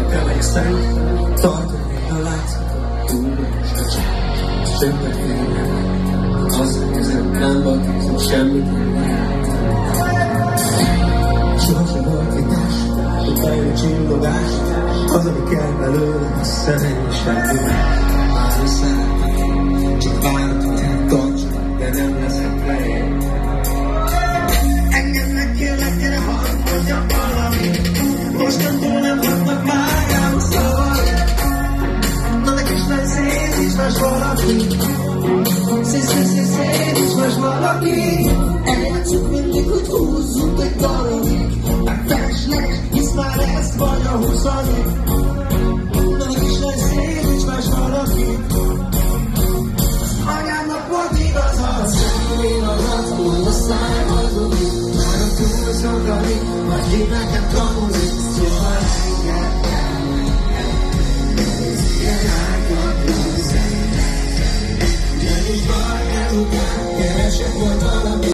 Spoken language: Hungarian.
te vagy szerint, tartani még a látszatot, túlmegyes a csát, többet félnek, azt nézem, nem batizom, semmit nem. Sohasem volt vitás, hogy bejön csillogás, az, ami kell belőle, a személyiségű. Már összeállni, csak várat, hogy tartsanak, de nem leszek lejjel. Engem megkérlek, gyere, hadd mondjam valamit, mostantól nem hatnak már rám a szavak. Na de kislány, szép, más valaki, szép, más valaki. Eljátszunk mindig, hogy húzzunk egy darabig, már felesleges, hisz már ezt vagy a 20. Na de kislány, szép, más valaki. Anyámnak volt igaza, szemén a ratkul, a száj hazudik, már a túlszakalik, majd hív nekem kamulik, szóval engedjen, ez ilyen árnyat, nem is baj, elután, keresek volt valami.